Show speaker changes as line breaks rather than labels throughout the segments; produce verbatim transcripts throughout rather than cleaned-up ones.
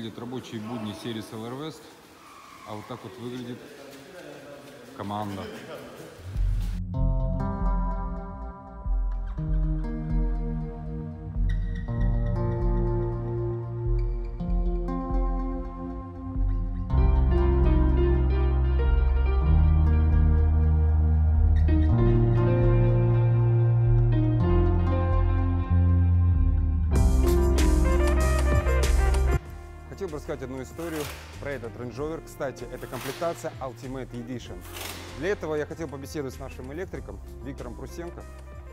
выглядят рабочие будни сервиса эл эр West, а вот так вот выглядит команда. Хотел бы рассказать одну историю про этот Range Rover. Кстати, это комплектация Ultimate Edition. Для этого я хотел побеседовать с нашим электриком Виктором Прусенко.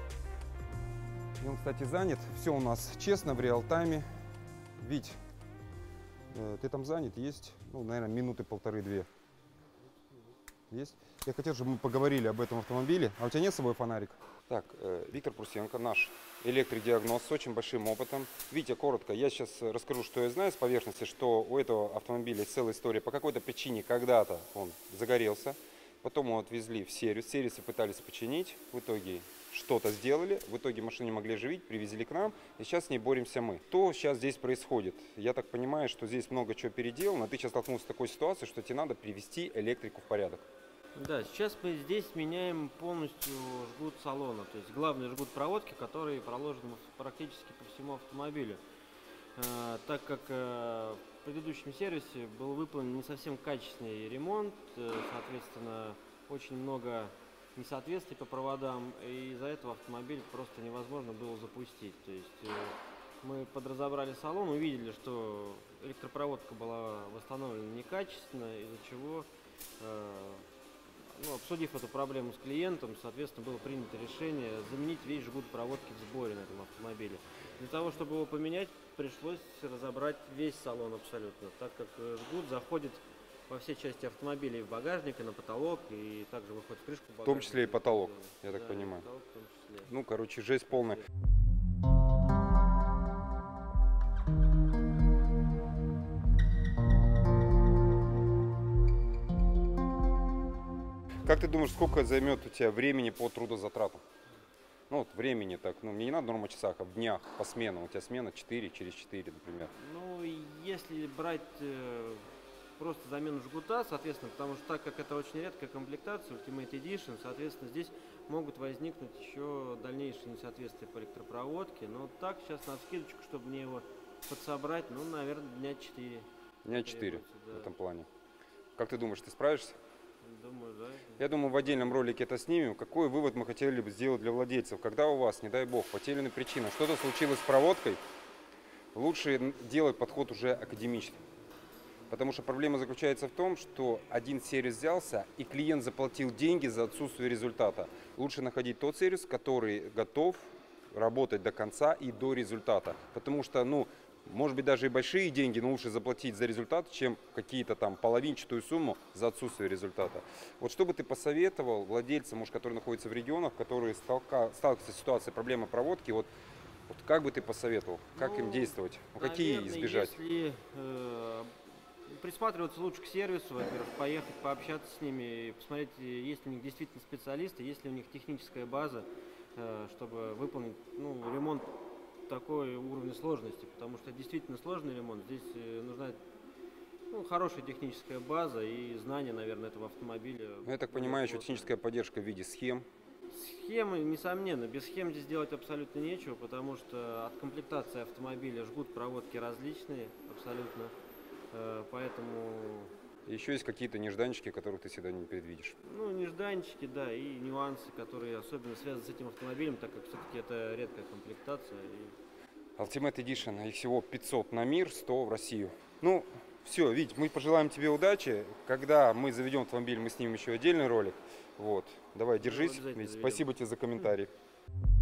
И он, кстати, занят. Все у нас честно, в реал-тайме. Вить, э, ты там занят? Есть, ну, наверное, минуты полторы-две. Есть? Я хотел, чтобы мы поговорили об этом автомобиле. А у тебя нет с собой фонарик? Так, э, Виктор Прусенко, наш электродиагноз с очень большим опытом. Витя, коротко, я сейчас расскажу, что я знаю с поверхности, что у этого автомобиля есть целая история. По какой-то причине когда-то он загорелся, потом его отвезли в сервис, сервисы пытались починить, в итоге что-то сделали, в итоге машину не могли оживить, привезли к нам, и сейчас с ней боремся мы. Что сейчас здесь происходит? Я так понимаю, что здесь много чего переделано, ты сейчас столкнулся с такой ситуацией, что тебе надо привести электрику в порядок.
Да, сейчас мы здесь меняем полностью жгут салона, то есть главный жгут проводки, который проложен практически по всему автомобилю. Э, так как э, в предыдущем сервисе был выполнен не совсем качественный ремонт, э, соответственно, очень много несоответствий по проводам, и из-за этого автомобиль просто невозможно было запустить. То есть э, мы подразобрали салон, увидели, что электропроводка была восстановлена некачественно, из-за чего... Э, Ну, обсудив эту проблему с клиентом, соответственно, было принято решение заменить весь жгут проводки в сборе на этом автомобиле. Для того, чтобы его поменять, пришлось разобрать весь салон абсолютно, так как жгут заходит во все части автомобиля, и в багажник, и на потолок, и также выходит в крышку багажника.
В том числе и потолок, я
да,
так понимаю.
Потолок в том числе.
Ну, короче, жесть полная. Как ты думаешь, сколько займет у тебя времени по трудозатратам? Ну вот времени так, ну мне не надо норма часах, а в днях по сменам. У тебя смена четыре через четыре, например.
Ну, если брать э, просто замену жгута, соответственно, потому что так как это очень редкая комплектация, Ultimate Edition, соответственно, здесь могут возникнуть еще дальнейшие несоответствия по электропроводке. Но так, сейчас на скидочку, чтобы мне его подсобрать, ну, наверное, дня четыре.
Дня четыре
да.
в этом плане. Как ты думаешь, ты справишься?
Думаю, да.
Я думаю, в отдельном ролике это снимем. Какой вывод мы хотели бы сделать для владельцев? Когда у вас, не дай бог, по тем или иным причинам что-то случилось с проводкой, лучше делать подход уже академичный. Потому что проблема заключается в том, что один сервис взялся, и клиент заплатил деньги за отсутствие результата. Лучше находить тот сервис, который готов работать до конца и до результата. Потому что, ну, может быть, даже и большие деньги, но лучше заплатить за результат, чем какие-то там половинчатую сумму за отсутствие результата. Вот что бы ты посоветовал владельцам, может, которые находятся в регионах, которые сталка, сталкиваются с ситуацией проблемы проводки, вот, вот как бы ты посоветовал, как ну, им действовать, ну, какие
наверное,
избежать?
Если э, присматриваться лучше к сервису, во-первых, поехать, пообщаться с ними, посмотреть, есть ли у них действительно специалисты, есть ли у них техническая база, э, чтобы выполнить ну, ремонт такой уровня сложности, потому что действительно сложный ремонт. Здесь нужна ну, хорошая техническая база и знание, наверное, этого автомобиля.
Ну, я так понимаю, еще техническая поддержка в виде схем.
Схемы, несомненно, без схем здесь делать абсолютно нечего, потому что от комплектации автомобиля жгут проводки различные абсолютно, поэтому...
Еще есть какие-то нежданчики, которых ты всегда не предвидишь.
Ну, нежданчики, да, и нюансы, которые особенно связаны с этим автомобилем, так как все-таки это редкая комплектация. И...
Ultimate Edition, их всего пятьсот на мир, сто в Россию. Ну, все, Вить, мы пожелаем тебе удачи. Когда мы заведем автомобиль, мы снимем еще отдельный ролик. Вот, давай, держись.
Ну,
Вить, спасибо тебе за комментарий.